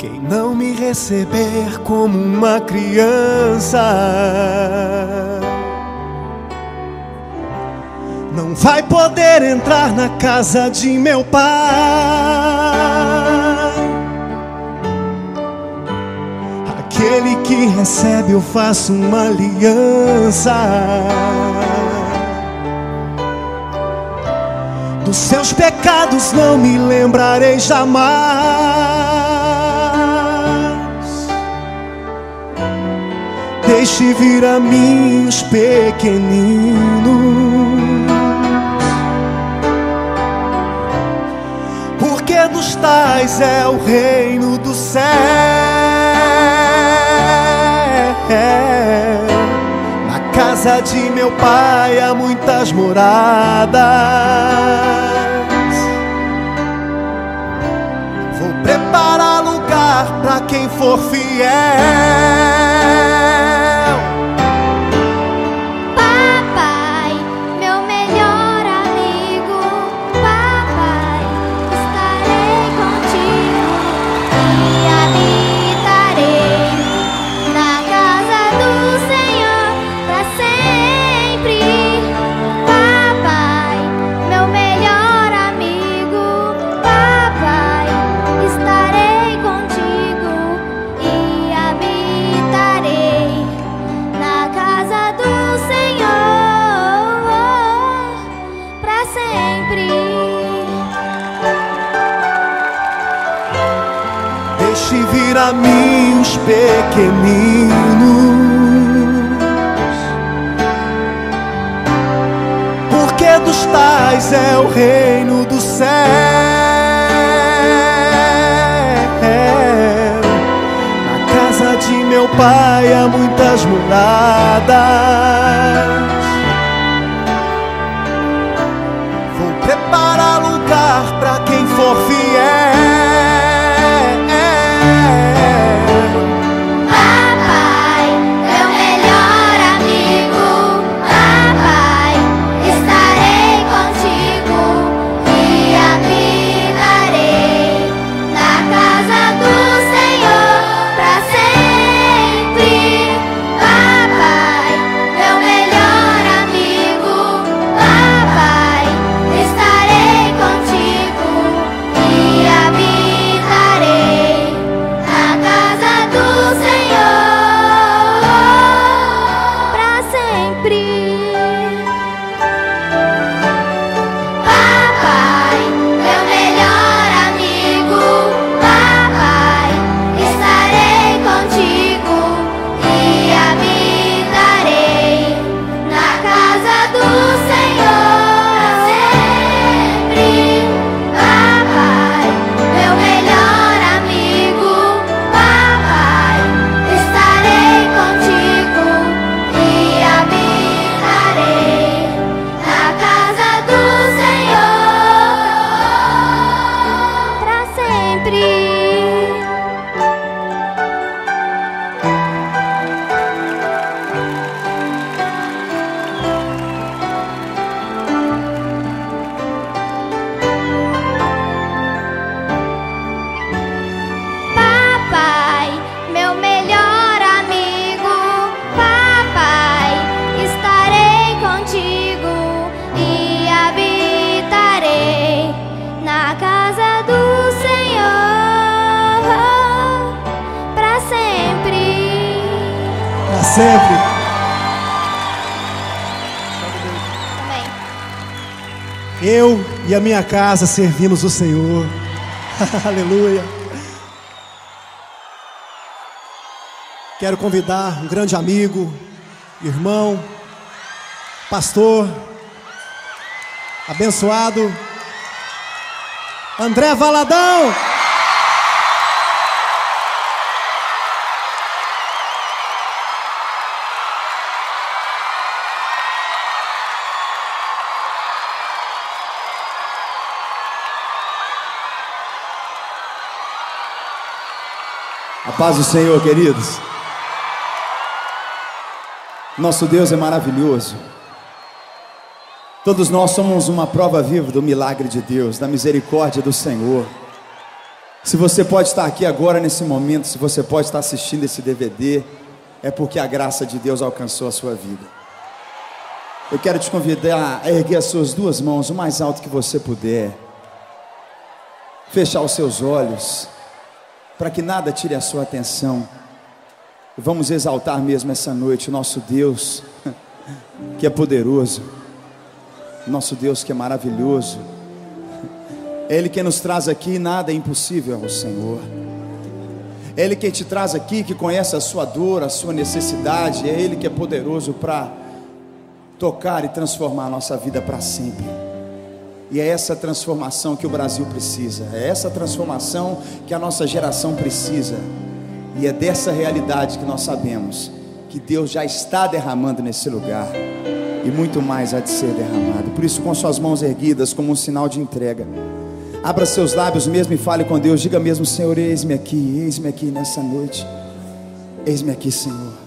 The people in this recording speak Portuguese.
Quem não me receber como uma criança não vai poder entrar na casa de meu pai. Aquele que recebe eu faço uma aliança. Dos seus pecados não me lembrarei jamais. Deixe vir a mim os pequeninos, porque dos tais é o reino do céu. Na casa de meu pai há muitas moradas. Vou preparar lugar para quem for fiel. Papai, meu melhor amigo, papai, estarei contigo e habitarei na casa do Senhor para sempre. Papai, meu melhor amigo, papai, estarei contigo e habitarei na casa do Senhor para sempre. Deixe vir a mim os pequeninos, porque dos tais é o reino do céu. Na casa de meu pai há muitas moradas. Vou preparar lugar para quem for fiel. Papai, meu melhor amigo, papai, estarei contigo e habitarei na casa do Senhor para sempre. Papai, meu melhor amigo, papai, estarei contigo e habitarei na casa do Senhor para sempre. Papai, meu melhor amigo, papai, estarei contigo e habitarei na casa do Senhor sempre. Papai, meu melhor amigo, papai, estarei contigo e habitarei na casa do Senhor para sempre. Papai, meu melhor amigo, papai, estarei contigo e habitarei na casa do Senhor para sempre. Para sempre. Amém. Eu e a minha casa servimos o Senhor. Aleluia. Quero convidar um grande amigo, irmão, pastor, abençoado, André Valadão. A paz do Senhor, queridos. Nosso Deus é maravilhoso. Todos nós somos uma prova viva do milagre de Deus, da misericórdia do Senhor. Se você pode estar aqui agora nesse momento, se você pode estar assistindo esse DVD, é porque a graça de Deus alcançou a sua vida. Eu quero te convidar a erguer as suas duas mãos o mais alto que você puder, fechar os seus olhos, para que nada tire a sua atenção. Vamos exaltar mesmo essa noite o nosso Deus, que é poderoso, nosso Deus que é maravilhoso. É Ele quem nos traz aqui, nada é impossível ao Senhor. É Ele quem te traz aqui, que conhece a sua dor, a sua necessidade. É Ele que é poderoso para tocar e transformar a nossa vida para sempre. E é essa transformação que o Brasil precisa, é essa transformação que a nossa geração precisa. E é dessa realidade que nós sabemos que Deus já está derramando nesse lugar, e muito mais há de ser derramado. Por isso, com suas mãos erguidas como um sinal de entrega, abra seus lábios mesmo e fale com Deus. Diga mesmo: Senhor, eis-me aqui nessa noite. Eis-me aqui, Senhor.